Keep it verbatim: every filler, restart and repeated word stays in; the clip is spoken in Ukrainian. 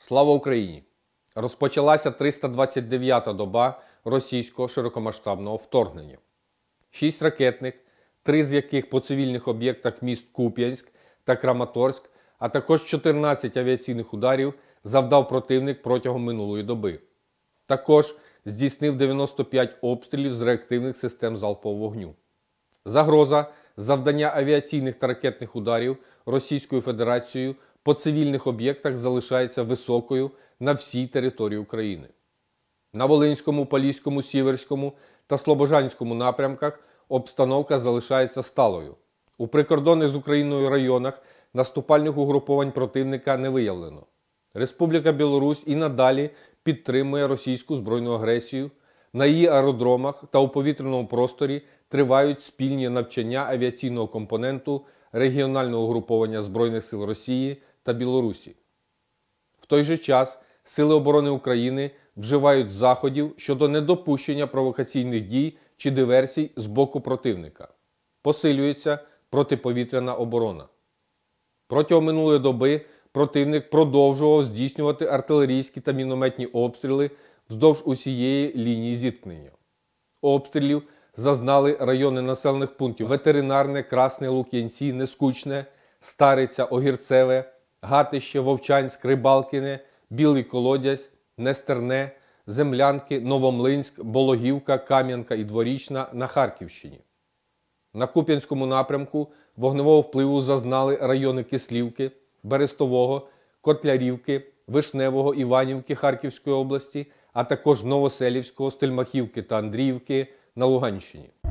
Слава Україні! Розпочалася триста двадцять дев'ята доба російського широкомасштабного вторгнення. Шість ракетних, три з яких по цивільних об'єктах міст Куп'янськ та Краматорськ, а також чотирнадцять авіаційних ударів завдав противник протягом минулої доби. Також здійснив дев'яносто п'ять обстрілів з реактивних систем залпового вогню. Загроза завдання авіаційних та ракетних ударів Російською Федерацією по цивільних об'єктах залишається високою на всій території України. На Волинському, Поліському, Сіверському та Слобожанському напрямках обстановка залишається сталою. У прикордонних з Україною районах наступальних угруповань противника не виявлено. Республіка Білорусь і надалі підтримує російську збройну агресію. На її аеродромах та у повітряному просторі тривають спільні навчання авіаційного компоненту регіонального угруповання Збройних сил Росії та Білорусі. В той же час Сили оборони України вживають заходів щодо недопущення провокаційних дій чи диверсій з боку противника. Посилюється протиповітряна оборона. Протягом минулої доби противник продовжував здійснювати артилерійські та мінометні обстріли вздовж усієї лінії зіткнення. Обстрілів зазнали райони населених пунктів Ветеринарне, Красне, Лук'янці, Нескучне, Стариця, Огірцеве, Гатище, Вовчанськ, Рибалкине, Білий Колодязь, Нестерне, Землянки, Новомлинськ, Бологівка, Кам'янка і Дворічна на Харківщині. На Куп'янському напрямку вогневого впливу зазнали райони Кислівки, Берестового, Котлярівки, Вишневого, Іванівки Харківської області, а також Новоселівського, Стельмахівки та Андріївки на Луганщині.